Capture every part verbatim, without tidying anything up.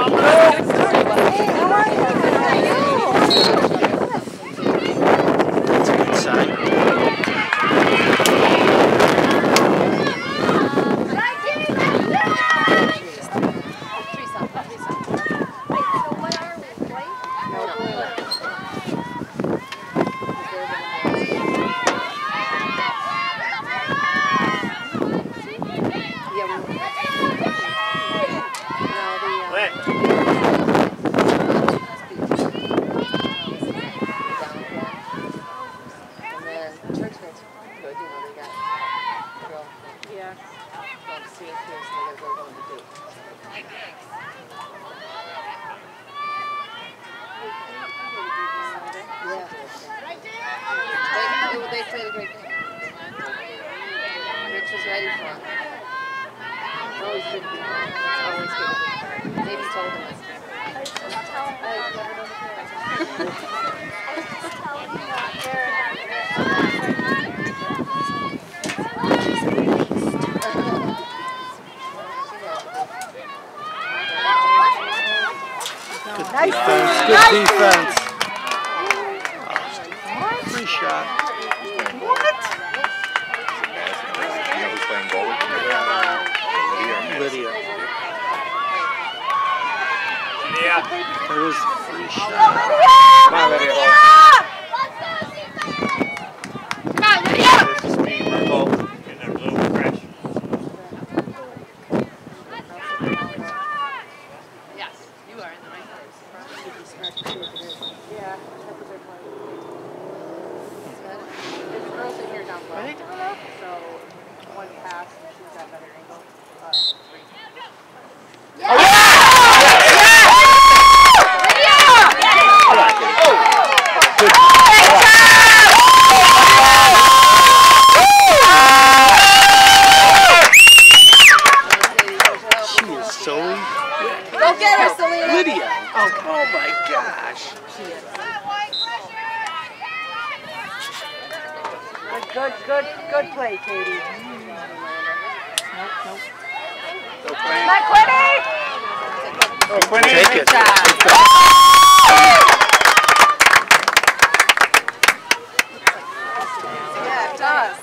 They played a great game. Rich was ready for him. It's always good to be home. It's always good to be home. Maybe told him this time. I've never known Good nice defense. Good nice defense. Oh, free shot. What? Lydia. Yeah. There was a free shot. Come on, Lydia. Come on, Lydia. This is speed, Marco. Getting there a little fresh. Yes, you are in the right place. Yeah. The girls are here down below. So one pass and she's got better angle. Uh, three. Yeah! Oh, yeah! Go get her, Selena! Lydia! Oh, oh my gosh! Good, good, good, good play, Katie. Nope, nope. Go play. Not quitting! Go quitting! Take it. Yeah, it does.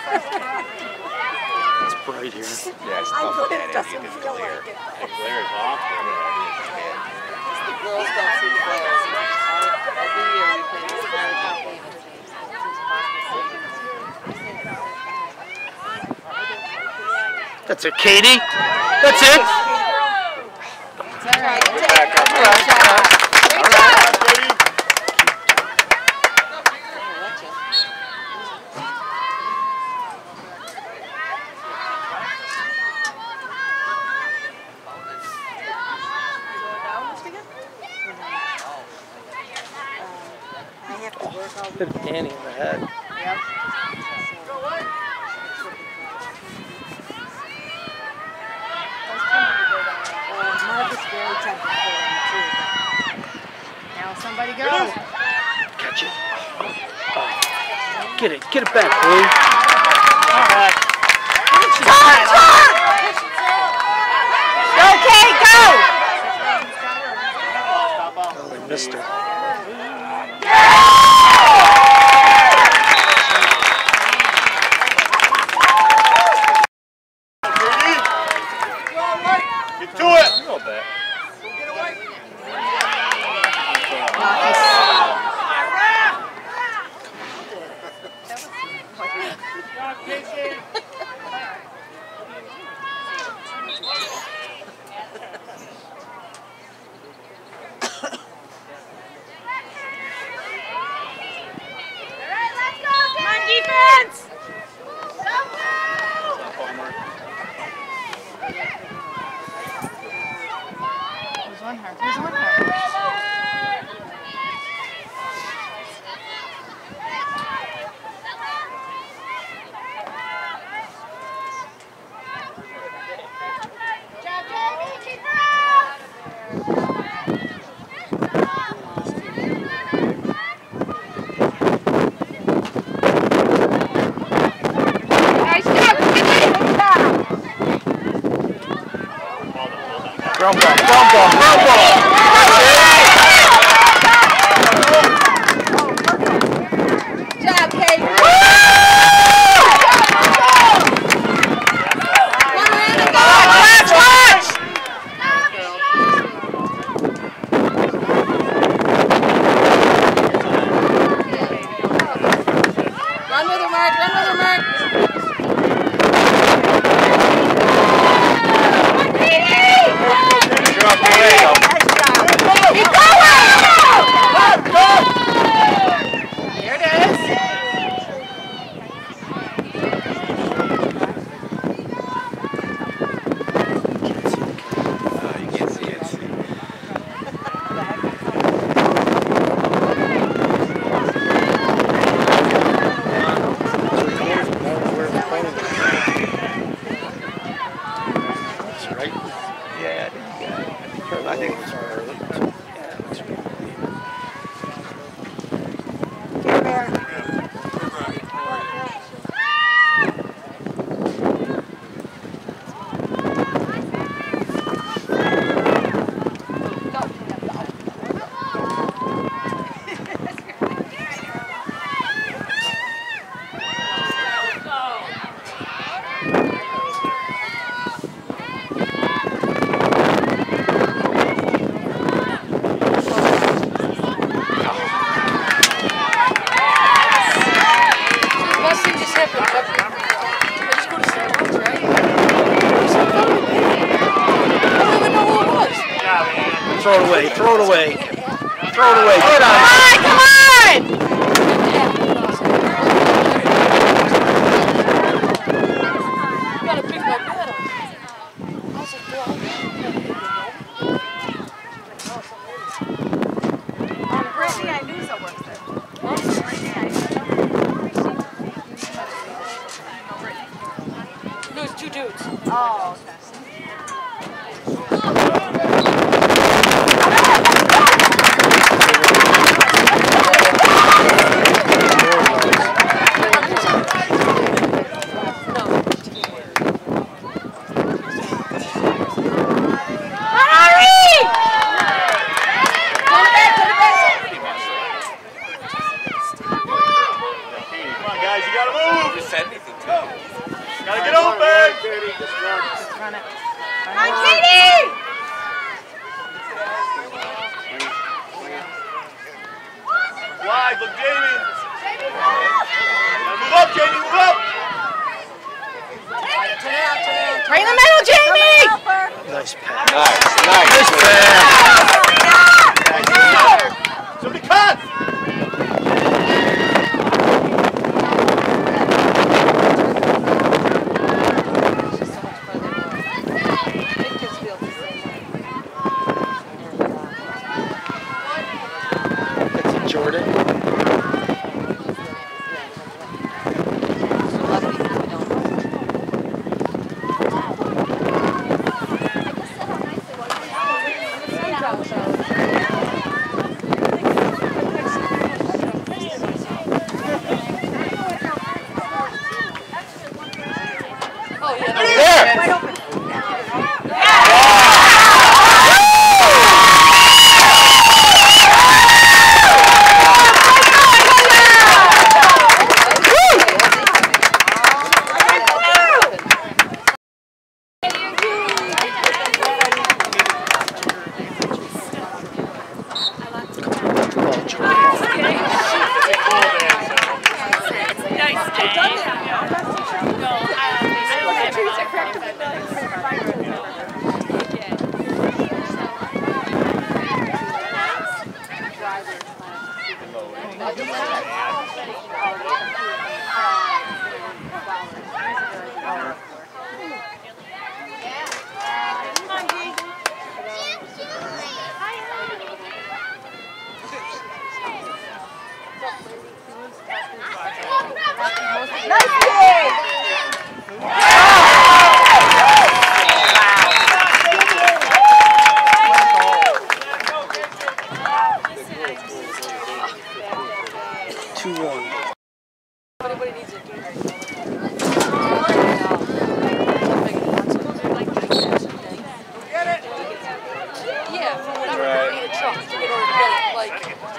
It's bright here. Yeah, it's tough with that end. You can clear. The clear is off. The girls don't see the players. Every year we play this very tough game at James. That's it, Katie. That's it. It's all right. Take it. Great job. Great job. Hit Danny in the head. Yep. Now somebody go. Catch it. Oh. Get it. Get it back, Blue. Talk, talk! Okay, go! Oh, they missed her. Get to it! A little bit. Defense! Who's on her? Who's on her? Ground ball, ground ball. ball, ground ball. Good job, Kate. Watch, watch! Run with her, Mark. Run with her, Mark. You're up the way. Keep going! There it is. Oh, you can't see it. Right? Yeah, I think you got it. I think it was early. Yeah, it looks good. Throw it away, throw it away. Throw it away, get on. Come on, come on! Brittany, I knew so works there. No, it's two dudes. Oh, okay. Guys, you gotta move! Just said anything to you. Gotta get open! Just run it. Come on, Katie! Wide, look, Jamie! Move up, Jamie, move up! Right in the middle, Jamie! Nice pass. Nice, nice. Nice pass. Somebody cut! Jordan. shots in order to get it. Like, Because she is.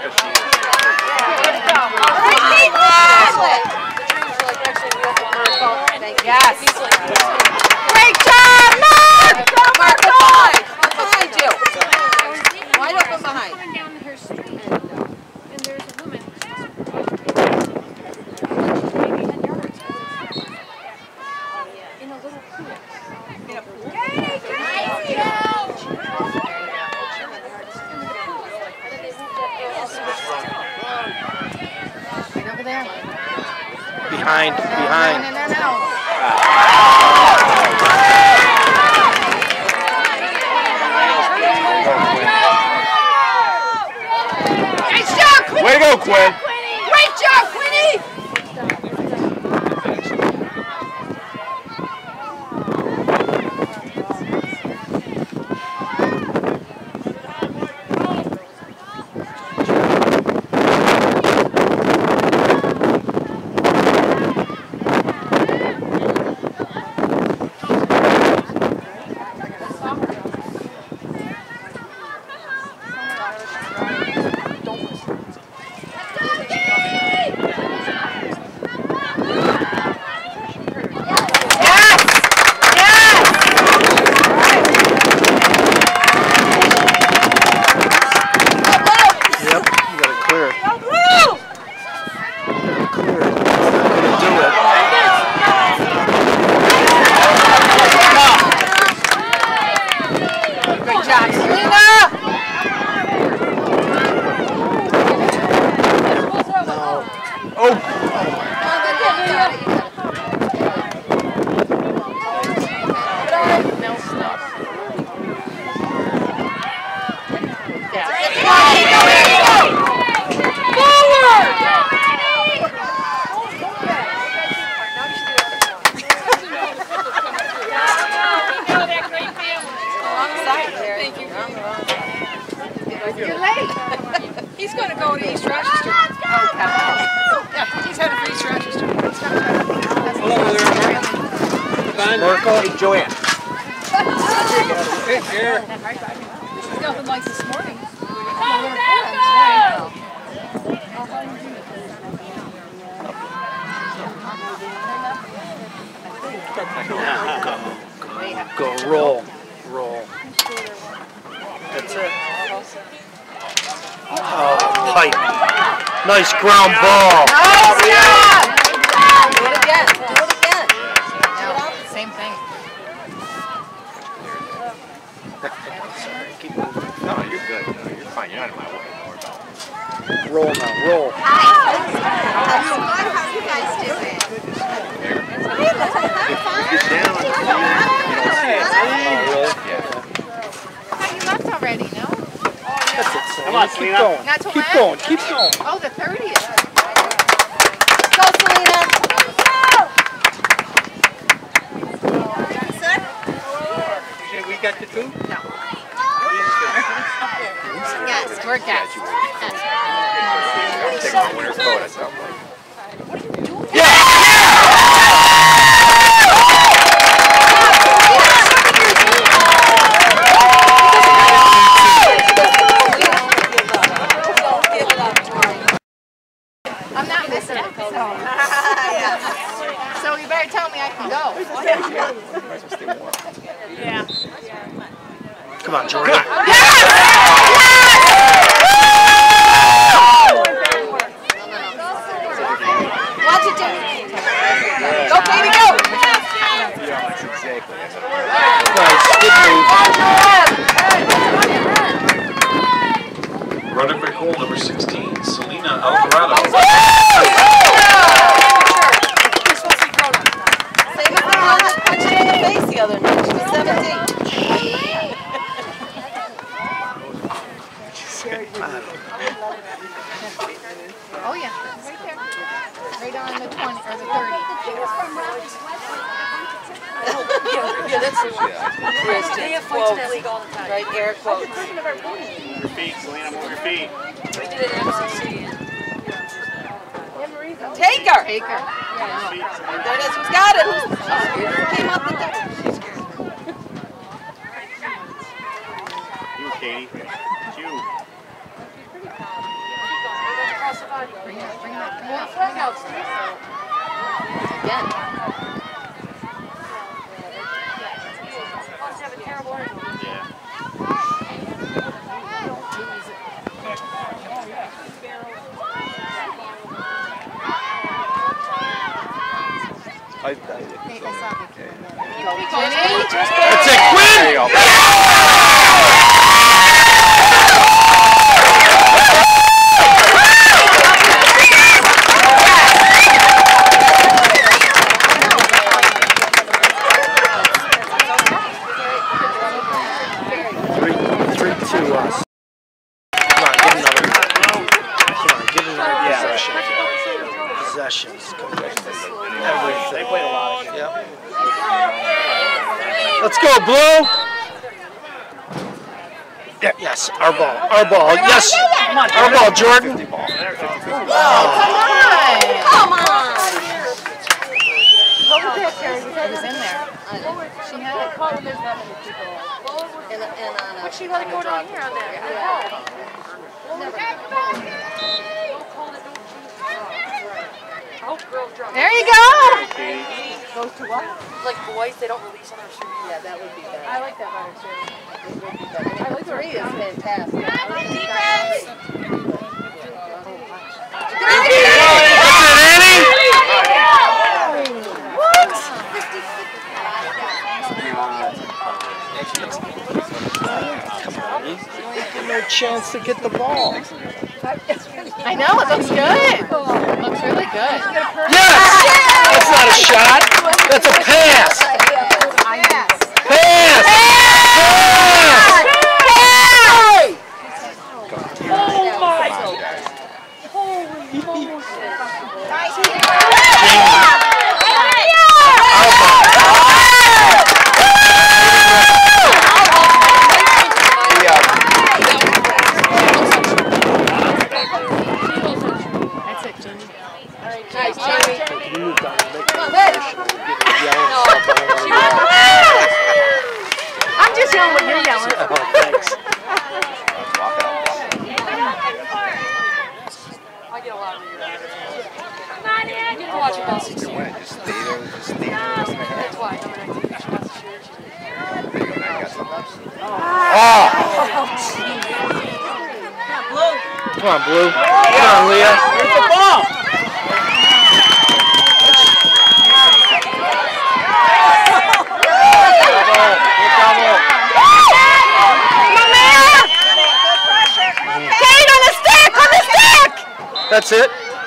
yes. Great job, Mark! Mark, look behind. Look behind you. Wide open behind. Going down her street, and there's a woman. Maybe ten yards. In a little pool. Right over there. Behind, behind. No, no, no, no. Nice job, Quinn. Way to go, Quinn. Great job, Quinny. You're late. He's going to go to East Rochester. Oh, yeah, he's headed for East Rochester. Hello there, Mark. Marco. Hey, Joanne. Hey, here. She's nothing like this morning. Go, go, roll, roll. That's it. Oh, pipe. Nice ground ball. Nice job! Do it again. Do it again. No, same thing. Sorry, keep moving. No, you're good. No, you're fine. You're not in my way. Don't worry about it. Roll now, roll. How are you guys doing? Get down. You don't see it. Oh, really? Yeah. You left already, no? That's it, Selena. Come on, Keep Selena. going. Not till Keep when? going, keep going. Oh, the thirtieth. Go, Selena. We got the two? No. Yes, we're guests. I'm taking my winter coat. I sound like. I'm not missing it. So. So you better tell me I can go. Yeah. Come on, Jordan. Watch it, Jimmy. Go, baby, go. Yeah, that's exactly. That's what Nice, good move. Running back goal number sixteen, Selena Alvarado. Same as the one that punched her in the face the other night. She was seventeen. Oh, yeah. Right there. Right on the twenty or the thirty. Yeah, that's Kristen. Quote. Right, Eric quote. Move your feet, Selena. Move your feet. Take her. Take her. There it is. Who's got it? Who's, who came up with that? You, Katie. It's you. Across the body. Bring that, bring that. More flag out, Steve. Again. Must have a terrible angle. I, I, That's it, Quinn! there you go. Three, three, two, us. Come on, give another. Come on, give another possession. Possessions. Come on. Everything. They played a lot of Yep. Let's go, Blue. Yeah, yes, our ball. Our ball. Yes. Our ball, Jordan. Come on! Come on! What was that, Terry? You It said was in there. She had it. call when there's that many people. And, and on a, But she let it go down here on that. there you go! Goes to what? Like boys, they don't release on their shoes. Yeah, that would be better. I like that better too. It would be better. I like three is fantastic. No chance to get the ball. I know, it looks good. It looks really good. Yes! That's not a shot. That's a pass. Pass! Nice, Jamie. I'm just yelling what you're yelling. Oh, thanks. I get a lot of your You get to watch about sixteen. Just stay there, just stay there. That's why. Number nineteen, she wants to share. Oh! Come on, Blue. Come on, Leah. Where's the ball? Kate, on the stick! On the stick! That's it.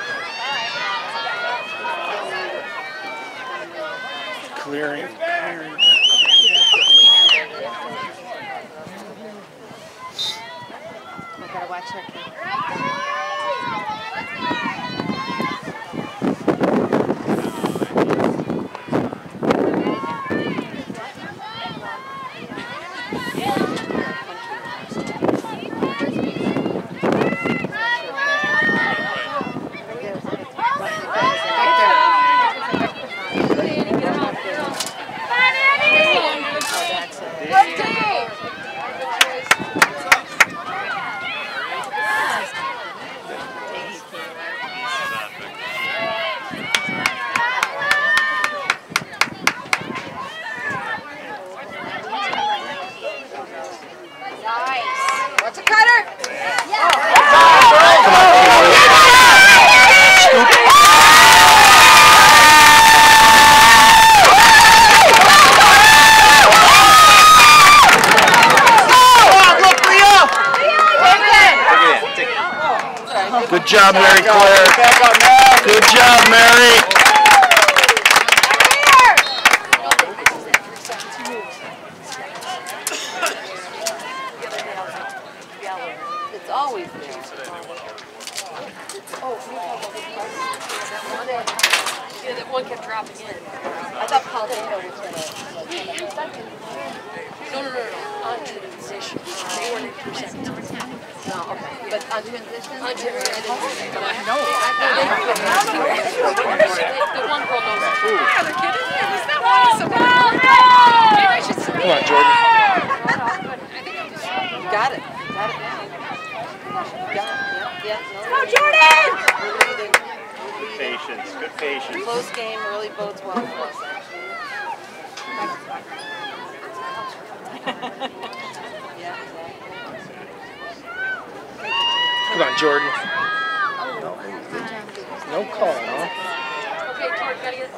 Clearing. Clearing. I gotta watch her. What's a cutter? Good job, Mary Claire. Good job, Mary. It's always there. Oh, that one. Yeah, that one kept dropping in. I thought Paul Dano was going to. No, no, no, no. On transition. They weren't in percent. No, okay. But on transition? On transition. But I know. The one girl knows it. The other kid is there. He's not awesome. Maybe I should see. Come on, Jordan. You got it. You got it now. Go, Jordan! Patience, good patience. Close game really bodes well for us, actually. Yeah, Come on, Jordan. No call, huh? Okay, Jordan, gotta get.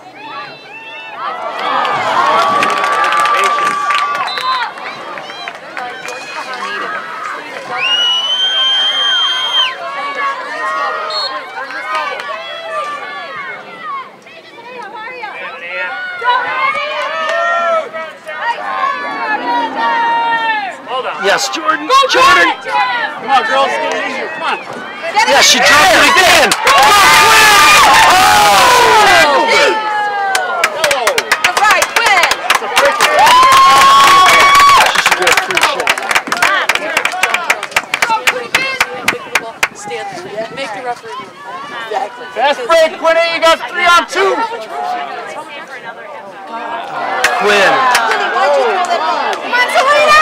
Yes, Jordan. Jordan. Come on, girls, get it easier. Come on. Yes, she dropped it again. All right, win! She should get a free shot. Stand there. Make the referee move. Exactly. Fast break, Quinny. You got three on two. Quinn. Why'd you throw that ball? Come on, Selena!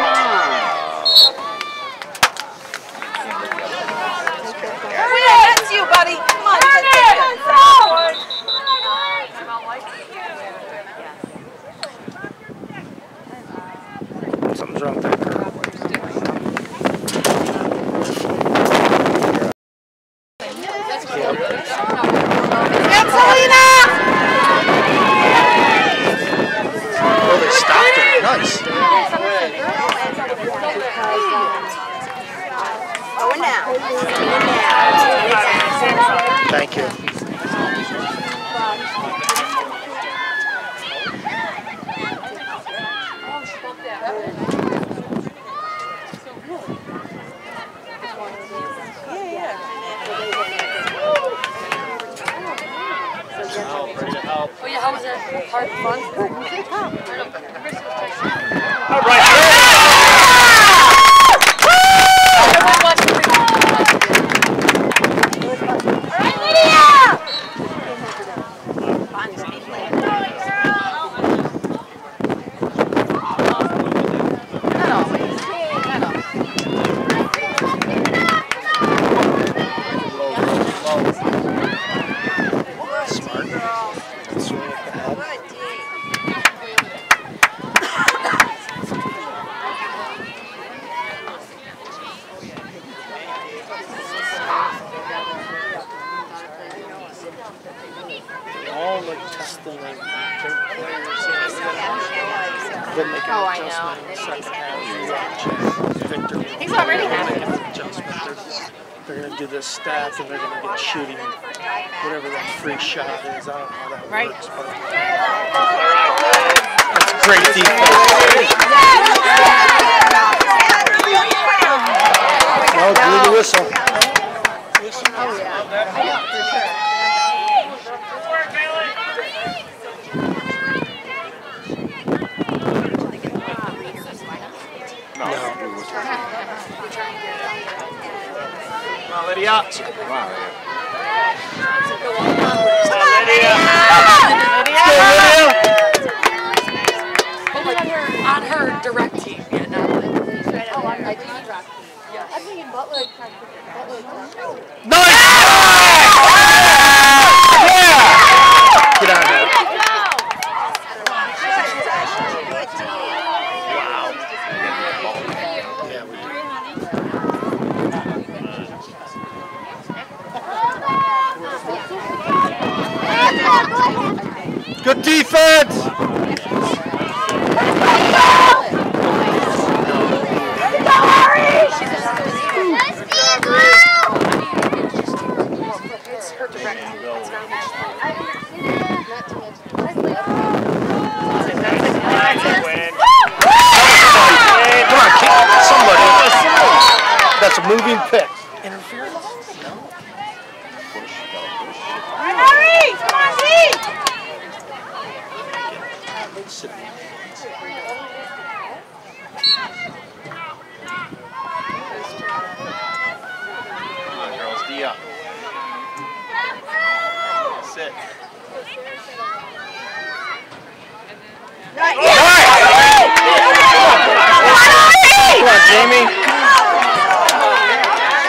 That's you, buddy. Come on, get it. Something's wrong with that girl. Get Selena! Oh, they stopped her. Nice. Going now. Thank you. Oh yeah, how was that? Hard fun? All right. Everyone watch the All like testing like different players. Then make an Oh, I adjustment know. in the second half. Victor. He's already happy. Adjustment. They're, they're going to do this stack and they're going to get shooting whatever that free shot is. I don't know how that Right. works. But that's great defense. No, blew the whistle. Oh, yeah. For sure. Come on, Lydia. Come on, Lydia. But like on her direct team, yeah, not like. Oh, I I did rock. Yeah. I'm thinking Butler. Nice! Yeah! Get out of there. Yeah, we do. Good defense! It's her direct team. It's not much. Come on, kick somebody. That's a moving pick. Interference? No. Hurry! Come on, Pete! Sit. Come on, girls. D up. Sit. Right. Come on, Jamie.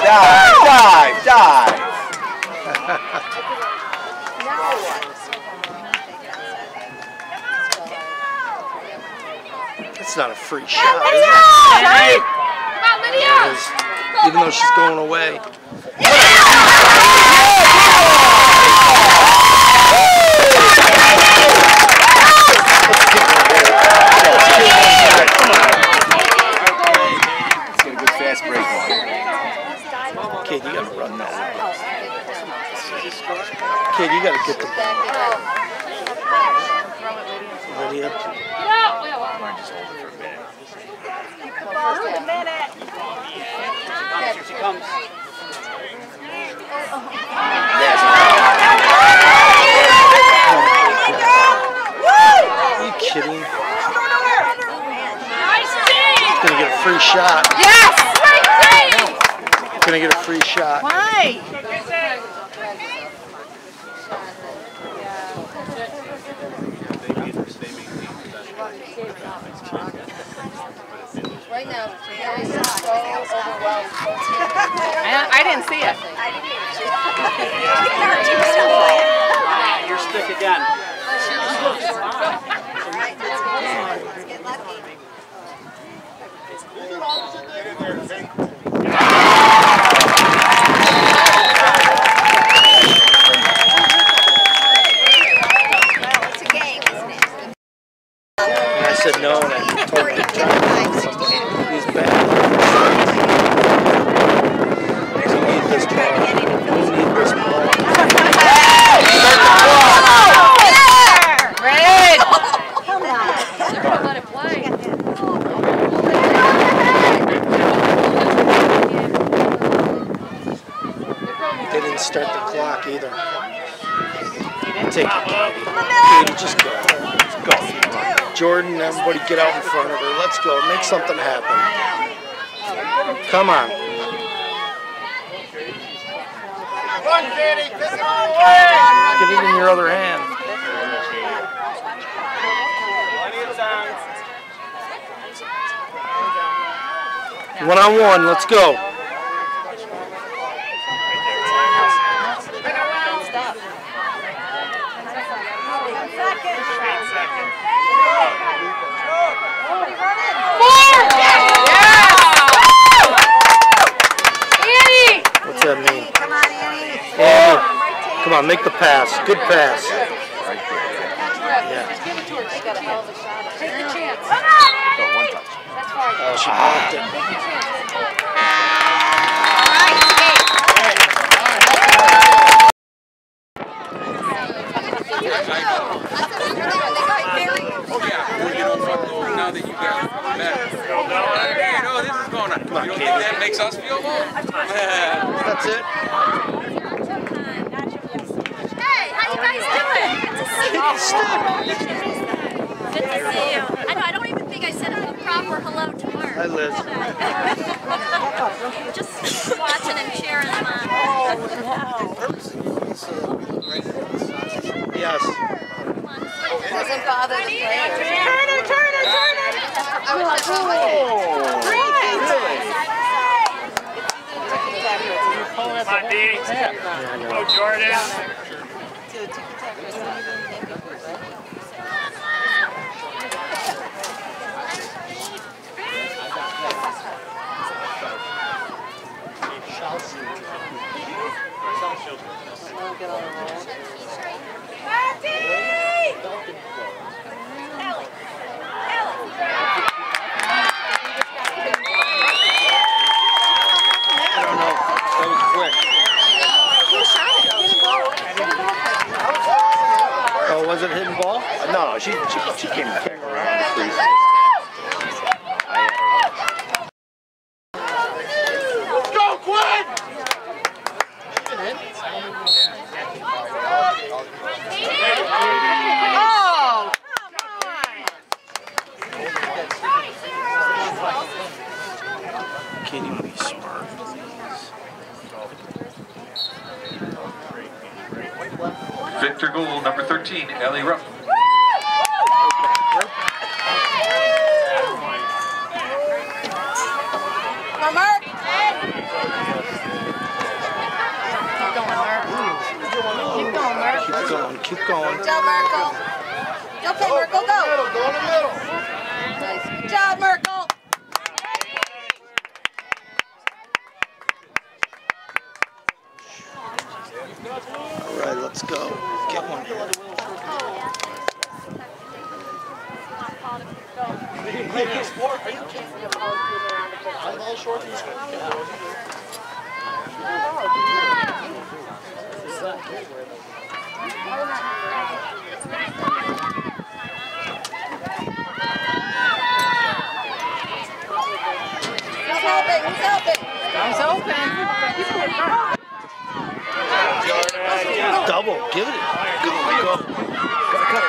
dive, dive, dive. It's not a free shot, is it? Hey! Come on, Lydia! It is, even though she's going away. Kid, you gotta run that. Kid, you gotta get the ball. Lydia. Here she comes. Are you kidding? He's gonna get a free shot. Yes! He's gonna get a free shot. Why? Right now, Gary's so overwhelmed. I, I didn't see it. Your stick again. And I said no, and I told him to try. He's bad. We need this ball. We need this ball. Red! Let it play. They didn't start the clock either. Take it, Katie. Katie, just go. Just go. Jordan, everybody get out in front of her. Let's go. Make something happen. Come on. Get it in your other hand. One on one. Let's go. What's that mean? Come on, Annie. Annie, come on, make the pass. Good pass. Yeah. Take the chance. That's fine. Oh, she blocked it. Now that you guys are better. You know, this is going on. Come on, You don't Katie. think that makes us feel more? That's it. Hey, how you guys doing? Good to see you. Good to see you. I know, I don't even think I said a proper hello to Mark. Hi, Liz. Just watching and cheering them on. Yes. Doesn't bother the players. Turn it, turn it, turn it! Oh, Come on, Dee. Go, Jordan. I don't know. That was quick. Oh, was it hitting ball? No, she she, she came back around. Go, Quinn! Oh, come on. Can you be smart? Victor goal number thirteen, Ellie Rupp. Come on, Mark. Keep going, Mark. Keep going, keep going. Good job, Merkel. It's okay, Merkel, go. Go in the middle. Nice. Good job, Merkel. All right, let's go. Get one here. Who's helping? Who's helping? It's open. Double, give it. Go, go. Gotta cut it.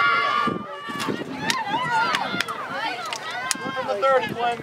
From the thirty, Glenn.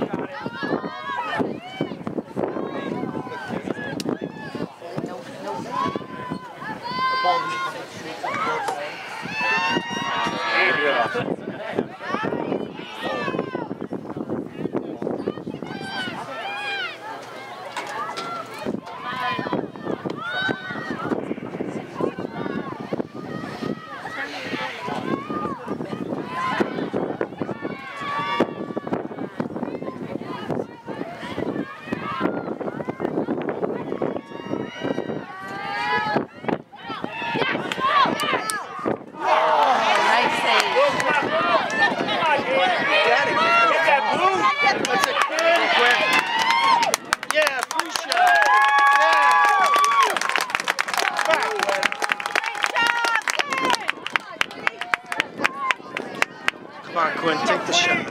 Come on, Quinn, take the shot.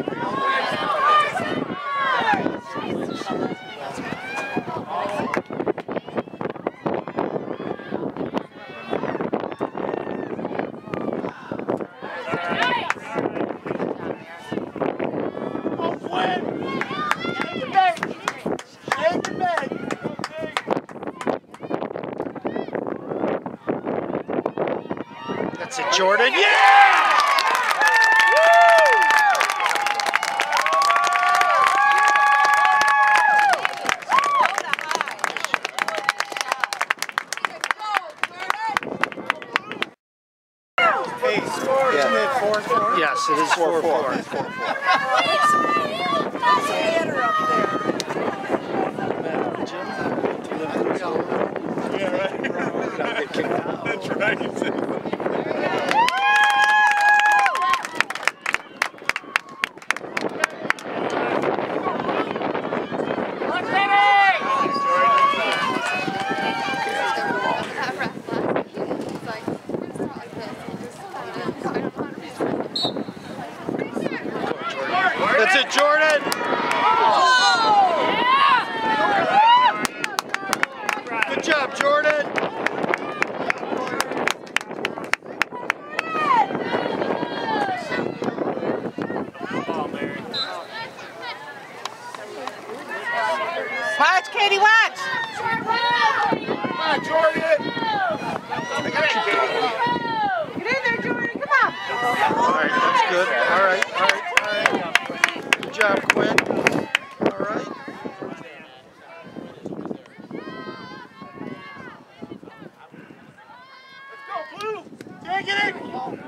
That's it, Jordan. Yeah! Hey, score, Yeah. isn't it four four? Yes, it is four four. Yeah, right. Gotta get kicked out. That's right. That's it, Jordan. Good job, Jordan. Watch, Katie, watch. Come on, Jordan. Get in there, Jordan. Come on. All right, that's good. All right, all right, all right. Good job, Quinn. All right. Let's go, Blue. Take it in.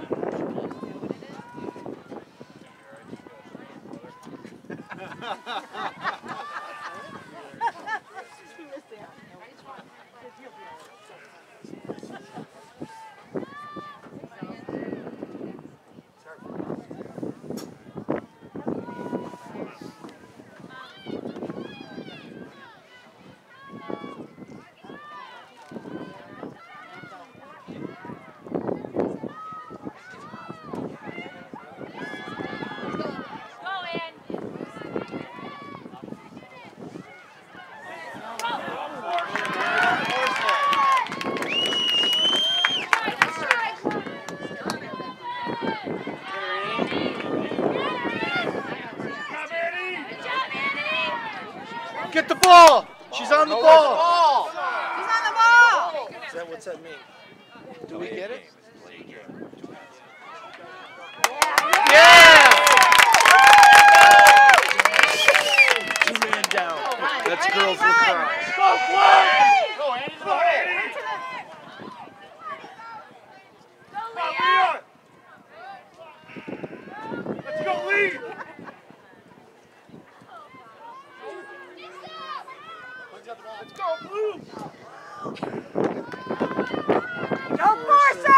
Get the ball. She's on the ball. He's on the ball. Is that what's that mean? Do we get it? Yeah! Two man down. That's girls lacrosse. Go, Quinn! Go, Andy, to the hole. Go, Leah! Let's go, Lee! Let's go, Blue! Don't force it!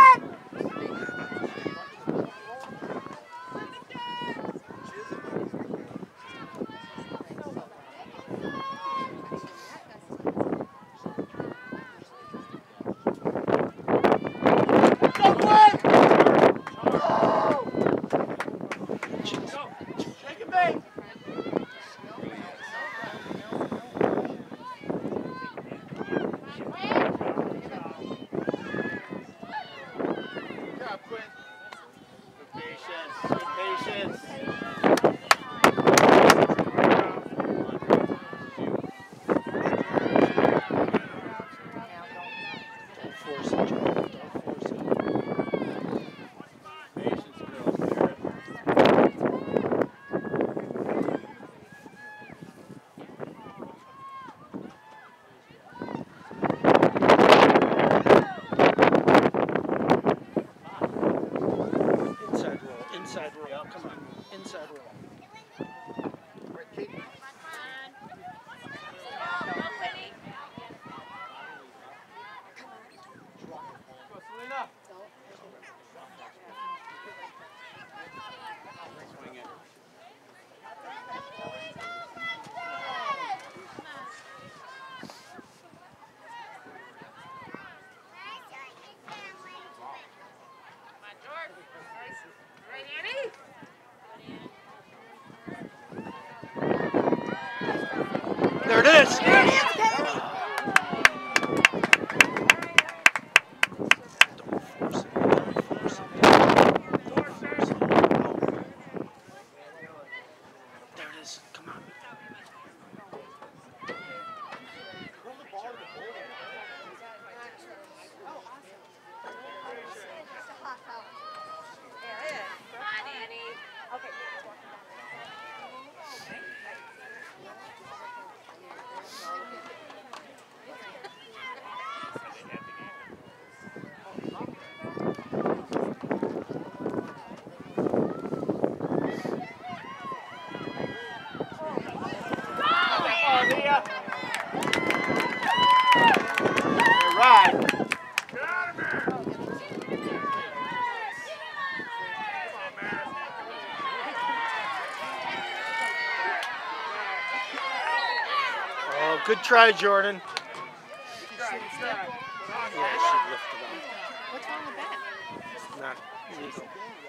Inside roll, come on, inside roll. There it is. There it is. Come on. Oh, good try, Jordan. Yeah, she lifted up. What's wrong with that? Not legal.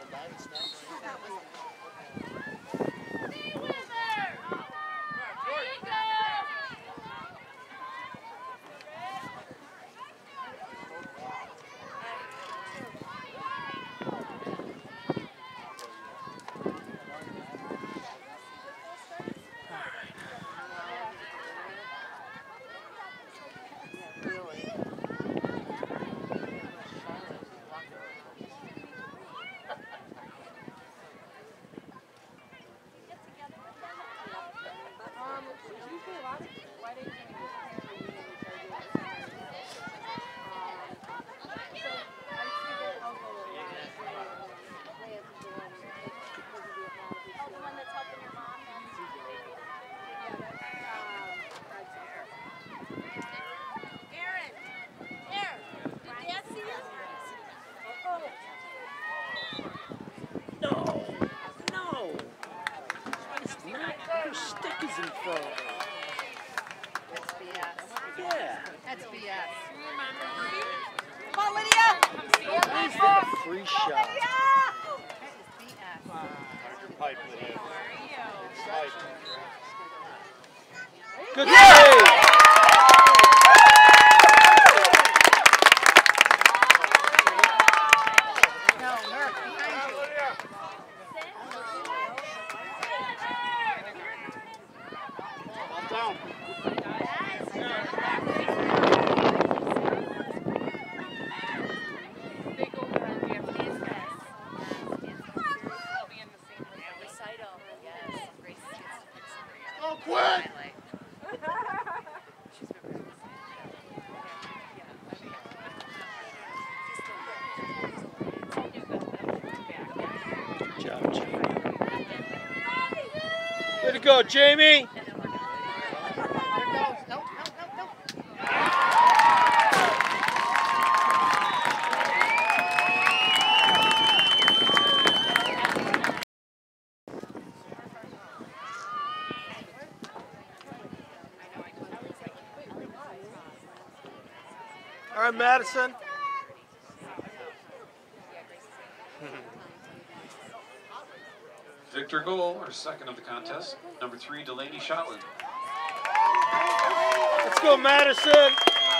That's B S. Come on, Lydia! Is that a free shot? That is B S. Your pipe, Lydia. Pipe. Good save! No, Merck, behind you. All down. Recital, yes. Grace. Go, Quinn! Way to go, Jamie! All right, Madison. Victor goal, or second of the contest. Number three, Delaney Shotland. Let's go, Madison.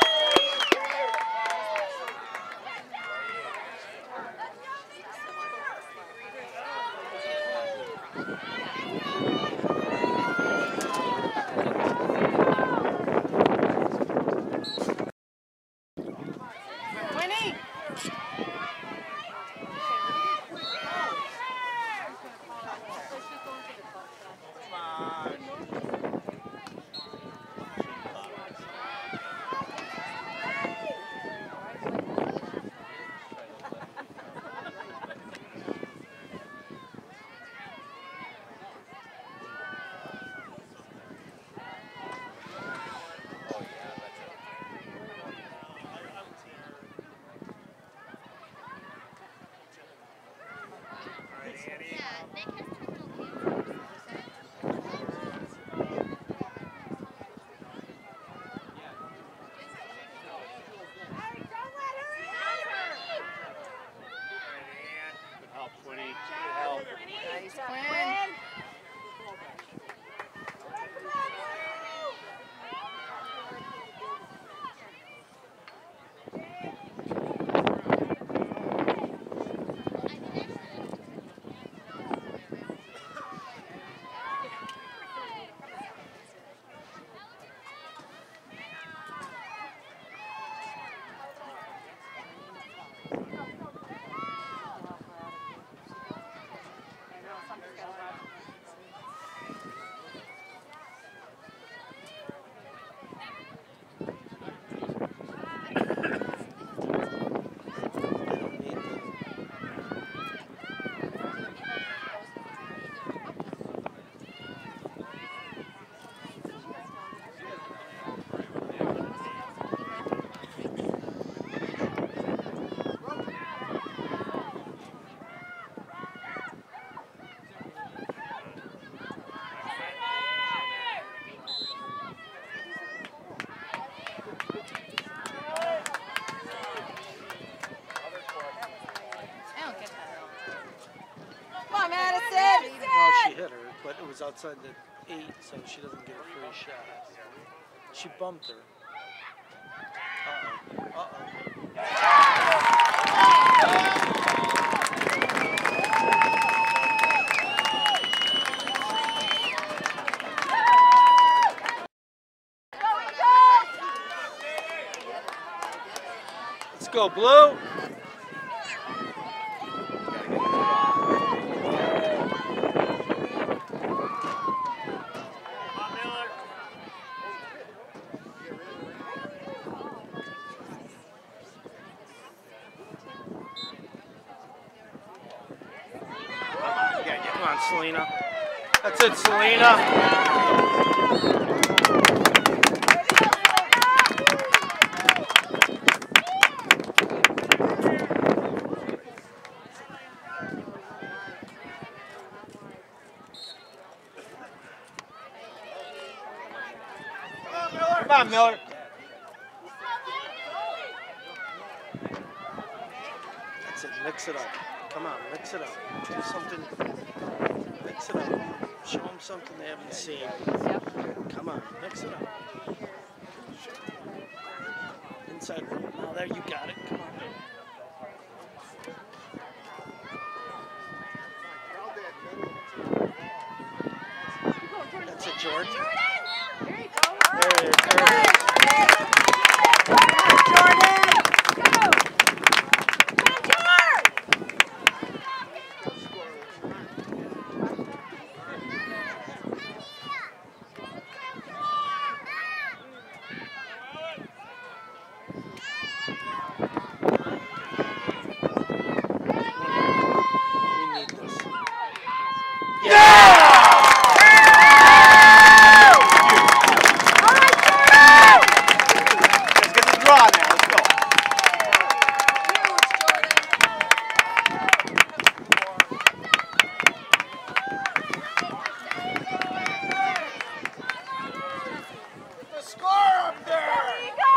But it was outside the eight, so she doesn't get a free shot. She bumped her. Uh-oh. Uh-oh. Let's go, Blue. Selena. That's it, Selena. Come on, Miller. That's it, mix it up. Come on, mix it up. Do something. Mix it up. Show them something they haven't seen. Come on, mix it up. Inside. Oh, there, you got it. Come on. That's it, Jordan. There you go. There it is. There it is. Score up there!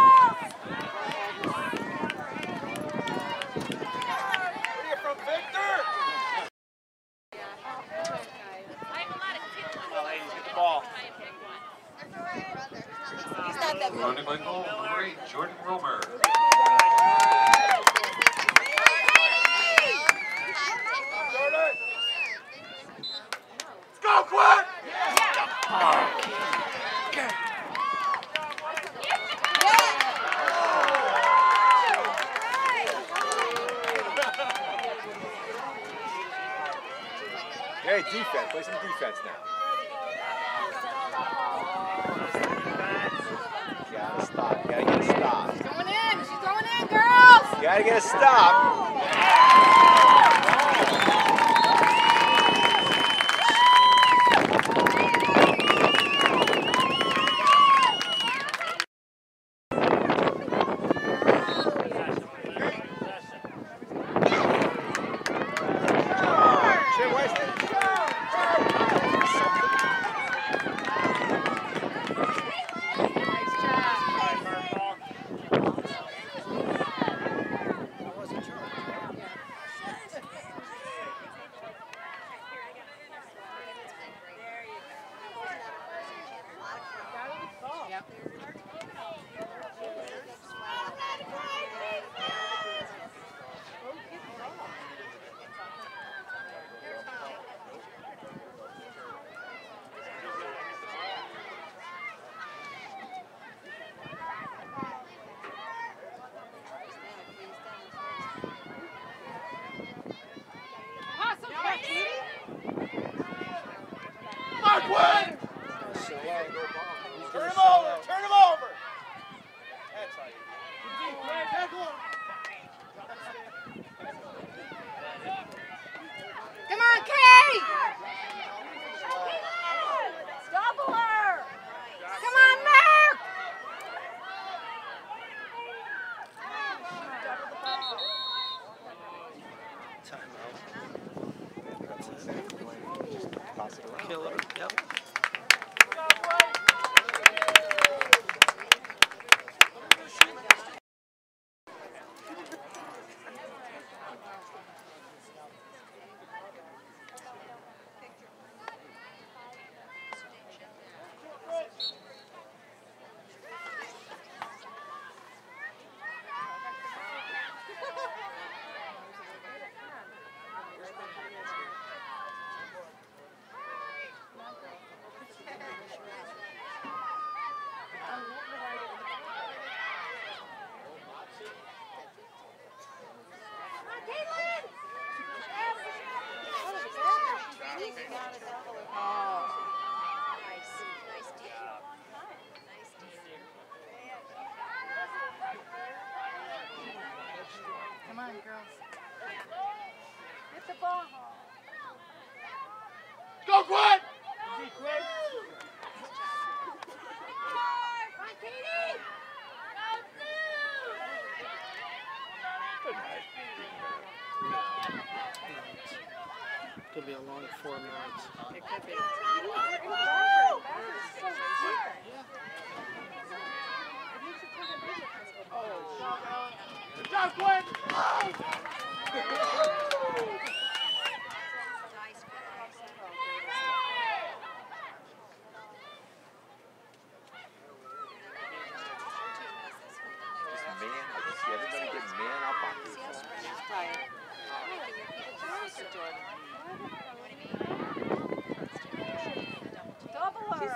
From Victor! Ladies, get the ball. Running by goal number eight, Jordan Romer. Let's go, Quinn! Hey, defense. Play some defense now. You gotta stop. You gotta get a stop. She's going in. She's going in, girls. You gotta get a stop. Mark Wood! Turn him over! Turn him over! That's how you do it. Come on, Kay! Double her! Come on, Mark! Killer. Yep. Come on, girls. Hit the ball. Go, Quinn! Could be a long four minutes. It could be. Good job, Quinn! Man, I just see everybody get man up on you. Double her.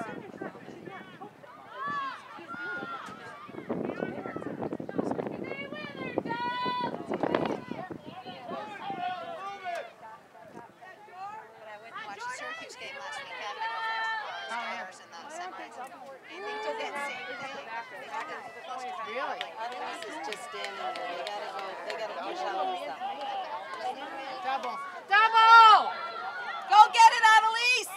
Really? Otherwise, it's just standing there. They gotta go. They gotta push out of something. Double. Double! Go get it, Annalise!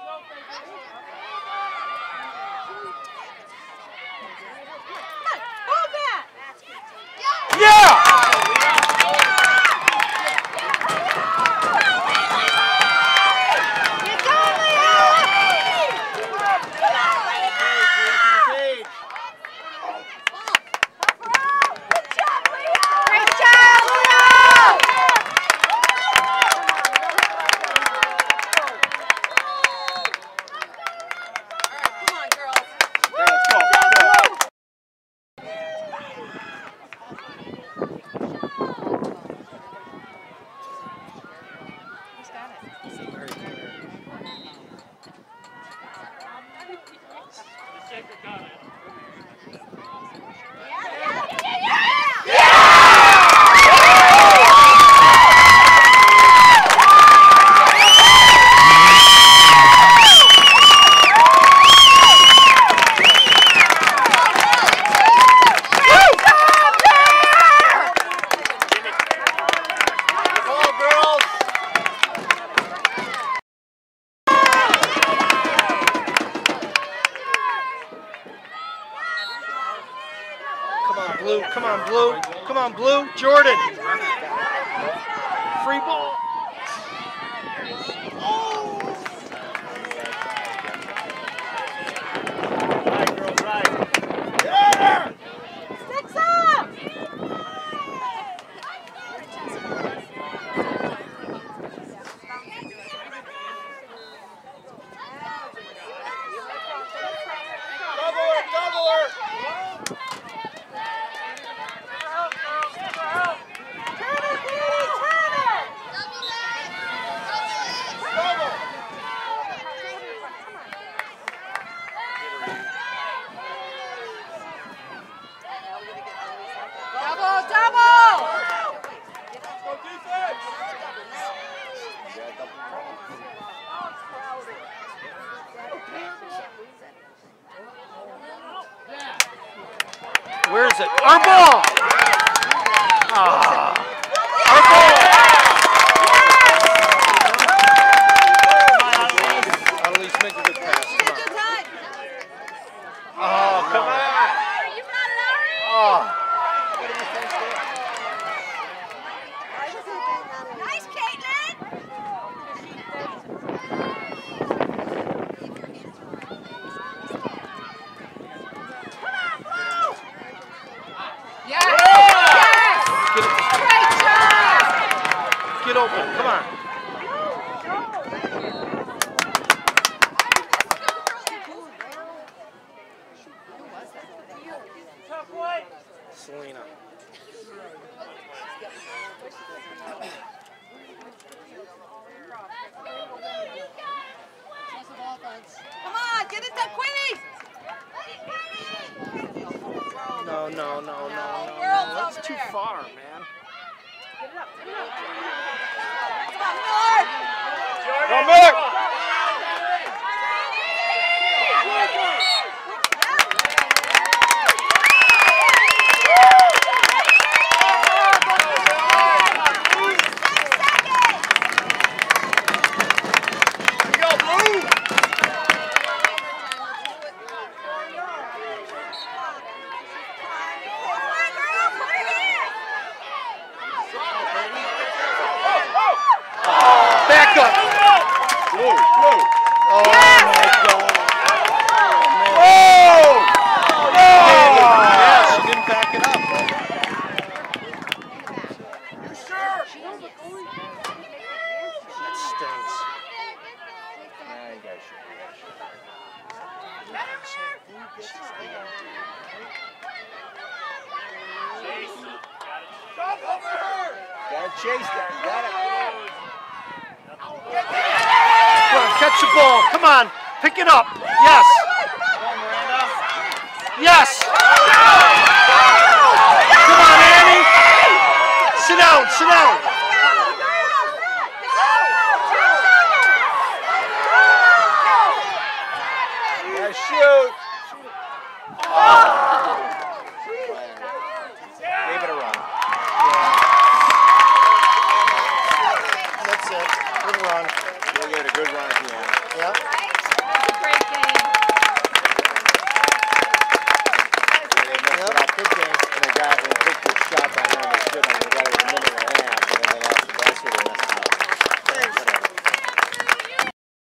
Come on, move that! Yeah! You go, Leah! Come on, Leah! Blue. Come on, Blue. Come on, Blue. Jordan. Free ball. Sticks up! Double, double! Where is it? Our ball! Ah. Our ball! I'll at least make a good pass. Come on. Oh, come on! Oh. Nice, Caitlin! Yes! Yes! Great job! Get open, come on. Selena. Come on, get it to Quinny! No, no, no, no, no. World's That's over too there. far, man. Come on, Miller! Go, Miller! Back up. Blue, blue. Oh, my God. Oh! Yeah, she didn't back it up. You sure? That stinks. Gotta chase that. Got it. Come on, catch the ball. Come on, pick it up. Yes. Yes. Come on, Annie. Sit down, sit down. Yeah, shoot. Gave it a run. That's it. Good run. We'll give it a good run at the end. Yeah. Great game. Yep. Good game.